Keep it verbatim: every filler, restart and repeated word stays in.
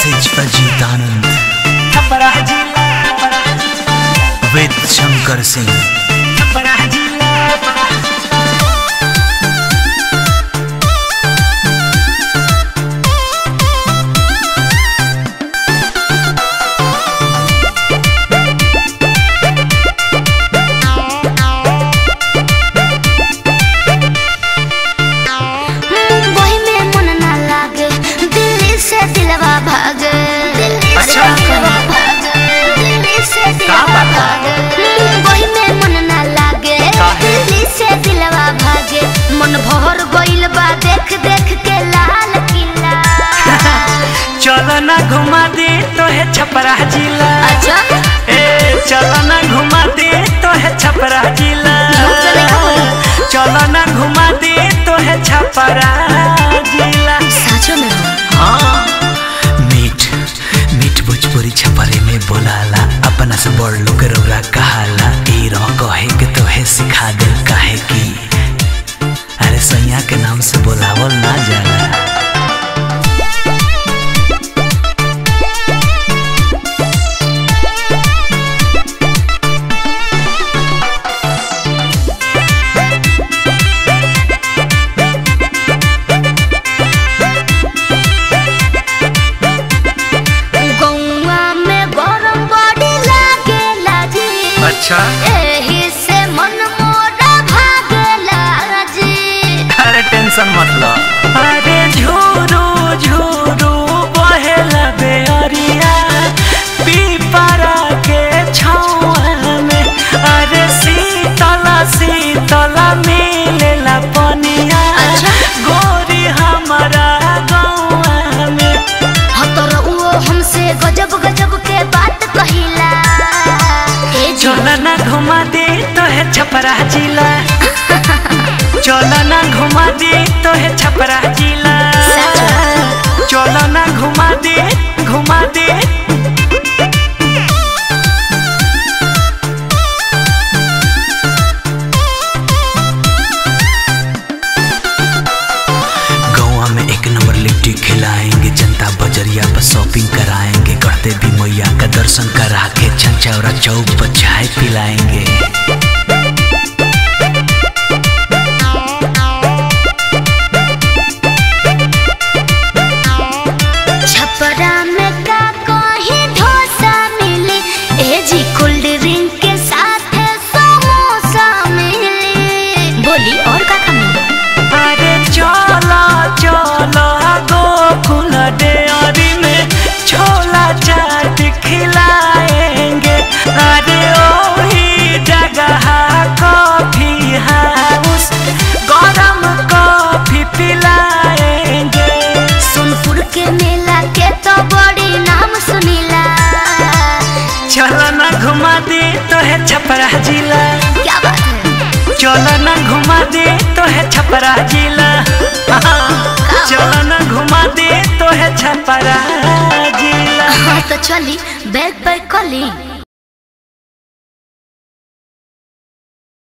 Message Ajit आनंद विद शंकर सिंह। चलो ना घुमा दे तो है छपरा जिला। अच्छा ए चलो ना घुमा दे तो है छपरा जिला। चलो ना घुमा दे तो है छपरा जिला। सचो में हाँ मीठ मीठ भोजपुरी छपरे में बोलाला अपना से बड़ लोग रौरा कहाला ए रो कहे के तो है सिखा दे काहे की अरे सैया के नाम से बोलावल ना जाला। अच्छा एही से मन मोरा भागला जी। अरे टेंशन मत लो। अरे झूरू झूरू बहेला बेअरिया पीपरा के छावा में। अरे शीतला शीतला मिलेला पनिया। अच्छा गोरी हमारा गाँव में। हतर वो हमसे गजब गजब के बात कहिला। चलो ना घुमा दे तो है छपरा जिला। चलो ना घुमा दे तो है छपरा जिला। चलो ना घुमा दे घुमा दे। गोवा में एक नंबर लिट्टी खिलाएंगे जनता बजरिया पर शॉपिंग कराएंगे करते भी मैया का दर्शन करा के छंचौरा चौक पर चाय पिलाएंगे। छपरा में का कोई डोसा मिली ए जी कोल्ड ड्रिंक के साथ समोसा मिली। बोली और का मिली? अरे चलो चलो गोकुल डेयरी में छोला चाट खिलाएंगे। अरे ओही जगह कॉफी हाउस गरम कॉफी पिलाएंगे। सोनपुर के मेला के तो बड़ी नाम सुनीला। चलो ना घुमा दे तो है छपरा जिला। क्या बात है? चलो ना घुमा दे तो है छपरा जिला। चलो ना घुमा दे तो है छपरा जिला। हाँ तो चली बैग पैक कर ली।